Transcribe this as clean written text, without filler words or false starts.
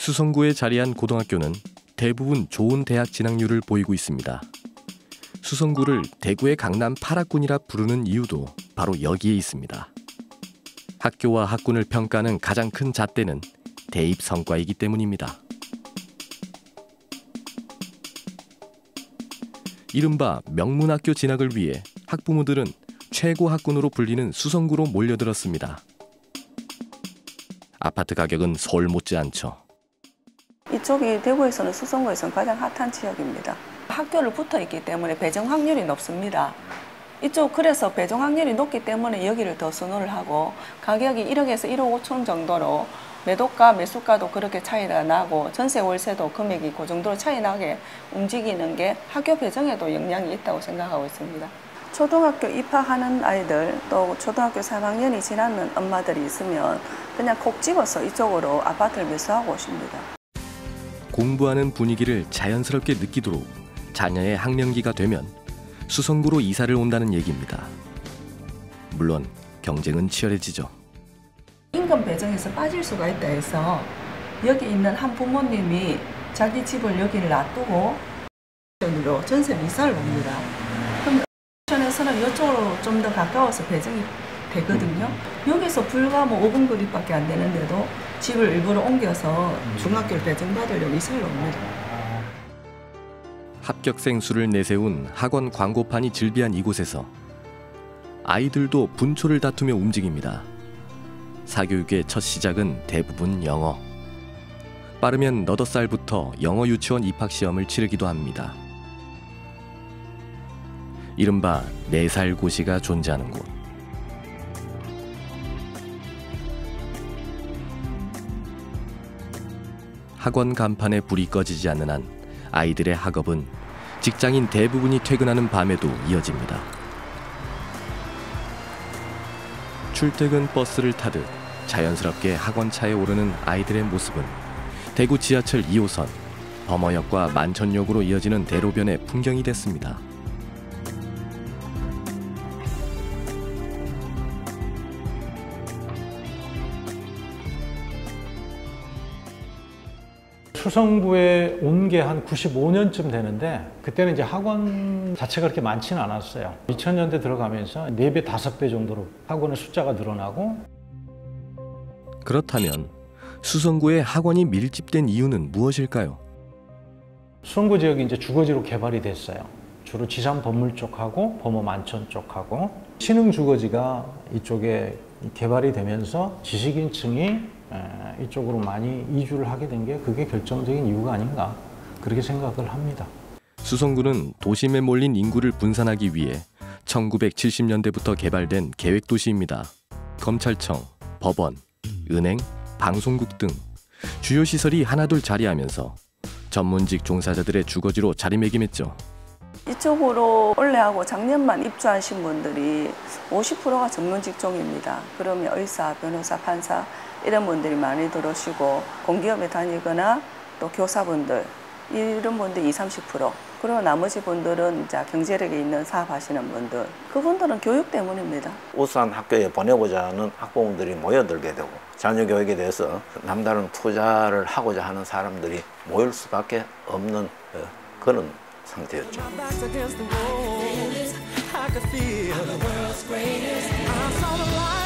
수성구에 자리한 고등학교는 대부분 좋은 대학 진학률을 보이고 있습니다. 수성구를 대구의 강남 8학군이라 부르는 이유도 바로 여기에 있습니다. 학교와 학군을 평가하는 가장 큰 잣대는 대입 성과이기 때문입니다. 이른바 명문학교 진학을 위해 학부모들은 최고 학군으로 불리는 수성구로 몰려들었습니다. 아파트 가격은 서울 못지않죠. 이쪽이 대구에서는 수성구에서는 가장 핫한 지역입니다. 학교를 붙어 있기 때문에 배정 확률이 높습니다. 이쪽 그래서 배정 확률이 높기 때문에 여기를 더 선호를 하고 가격이 1억에서 1억 5천 정도로 매도가 매수가도 그렇게 차이가 나고 전세 월세도 금액이 그 정도로 차이 나게 움직이는 게 학교 배정에도 영향이 있다고 생각하고 있습니다. 초등학교 입학하는 아이들 또 초등학교 3학년이 지나는 엄마들이 있으면 그냥 콕 집어서 이쪽으로 아파트를 매수하고 오십니다. 공부하는 분위기를 자연스럽게 느끼도록 자녀의 학령기가 되면 수성구로 이사를 온다는 얘기입니다. 물론 경쟁은 치열해지죠. 임금 배정에서 빠질 수가 있다 해서 여기 있는 한 부모님이 자기 집을 여기를 놔두고 전세 이사를 옵니다. 그럼 에서는 이쪽으로 좀 더 가까워서 배정이 되거든요. 여기서 불과 5분 거리밖에 안 되는데도 집을 일부러 옮겨서 중학교를 배정받으려고 이사를 옵니다. 합격생 수를 내세운 학원 광고판이 즐비한 이곳에서 아이들도 분초를 다투며 움직입니다. 사교육의 첫 시작은 대부분 영어. 빠르면 8살부터 영어 유치원 입학시험을 치르기도 합니다. 이른바 4살 고시가 존재하는 곳. 학원 간판에 불이 꺼지지 않는 한 아이들의 학업은 직장인 대부분이 퇴근하는 밤에도 이어집니다. 출퇴근 버스를 타듯 자연스럽게 학원차에 오르는 아이들의 모습은 대구 지하철 2호선 범어역과 만천역으로 이어지는 대로변의 풍경이 됐습니다. 수성구에 온 게 한 95년쯤 되는데 그때는 이제 학원 자체가 그렇게 많지는 않았어요. 2000년대 들어가면서 4배, 5배 정도로 학원의 숫자가 늘어나고. 그렇다면 수성구에 학원이 밀집된 이유는 무엇일까요? 수성구 지역이 이제 주거지로 개발이 됐어요. 주로 지산 범물 쪽하고 범어 만천 쪽하고 신흥 주거지가 이쪽에 개발이 되면서 지식인층이 이쪽으로 많이 이주를 하게 된 게 그게 결정적인 이유가 아닌가 그렇게 생각을 합니다. 수성구는 도심에 몰린 인구를 분산하기 위해 1970년대부터 개발된 계획도시입니다. 검찰청, 법원, 은행, 방송국 등 주요 시설이 하나둘 자리하면서 전문직 종사자들의 주거지로 자리매김했죠. 이쪽으로 올해하고 작년만 입주하신 분들이 50%가 전문 직종입니다. 그러면 의사, 변호사, 판사 이런 분들이 많이 들어오시고 공기업에 다니거나 또 교사분들 이런 분들 20-30%. 그리고 나머지 분들은 이제 경제력이 있는 사업하시는 분들. 그분들은 교육 때문입니다. 우수한 학교에 보내고자 하는 학부모들이 모여들게 되고 자녀 교육에 대해서 남다른 투자를 하고자 하는 사람들이 모일 수밖에 없는 그런 상태였죠.